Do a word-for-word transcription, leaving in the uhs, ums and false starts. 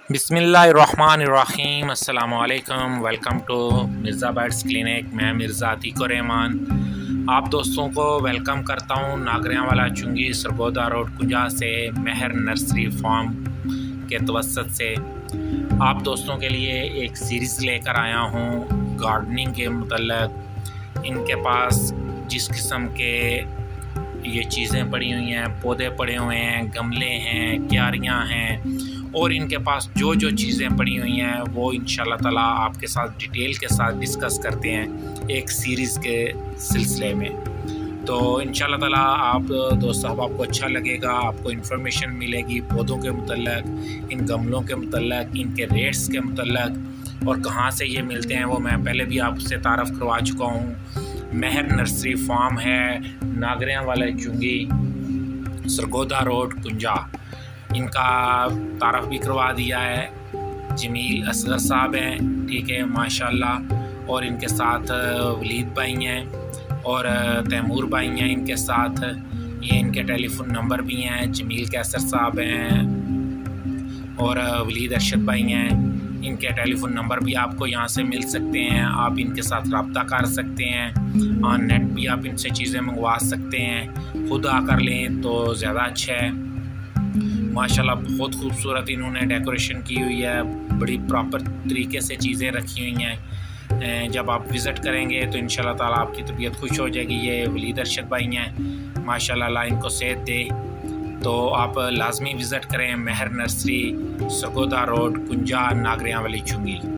बिस्मिल्लाहिर्रहमानिर्रहीम अस्सलामुअलैकुम। Welcome to Mirza birds clinic. मैं मिर्ज़ा अतीकुर रहमान आप दोस्तों को वेलकम करता हूँ नागरियाँ वाला चुंगी सरगोदा रोड कुंजा से महर नर्सरी फार्म के तवसत से आप दोस्तों के लिए एक सीरीज़ लेकर आया हूँ गार्डनिंग के मुतल्लक़। इनके पास जिस किस्म के ये चीज़ें पड़ी हुई हैं, पौधे पड़े हुए हैं, गमले हैं, क्यारियाँ हैं और इनके पास जो जो चीज़ें पड़ी हुई हैं वो इंशाल्लाह ताला आपके साथ डिटेल के साथ डिस्कस करते हैं एक सीरीज़ के सिलसिले में। तो इंशाल्लाह ताला आप दोस्त साहब आपको अच्छा लगेगा, आपको इन्फॉर्मेशन मिलेगी पौधों के मुतल्लक़, इन गमलों के मुतल्लक़, इनके रेट्स के मुतल्लक़ और कहाँ से ये मिलते हैं वो मैं पहले भी आपसे तारफ़ करवा चुका हूँ। महर नर्सरी फार्म है नागरियाँ वाले चुंगी सरगोदा रोड कुंजा। इनका तारफ़ भी करवा दिया है। जमील असगर साहब हैं, ठीक है माशाल्लाह, और इनके साथ वलीद भाई हैं और तैमूर भाई हैं इनके साथ। ये इनके टेलीफोन नंबर भी हैं। जमील कैसर साहब हैं और वलीद अरशद भाई हैं। इनके टेलीफोन नंबर भी आपको यहाँ से मिल सकते हैं। आप इनके साथ रब्ता कर सकते हैं। ऑन नेट भी आप इनसे चीज़ें मंगवा सकते हैं। खुद आकर लें तो ज़्यादा अच्छा है। माशाल्लाह बहुत खूबसूरत इन्होंने डेकोरेशन की हुई है, बड़ी प्रॉपर तरीके से चीज़ें रखी हुई हैं। जब आप विज़िट करेंगे तो इंशाल्लाह ताला आपकी तबीयत खुश हो जाएगी। ये वलीद अरशद भाई हैं माशाल्लाह, अल्लाह इनको सेहत दे। तो आप लाजमी विज़िट करें महर नर्सरी सरगोदा रोड कुंजा नागरियाँ वाली चुंगी।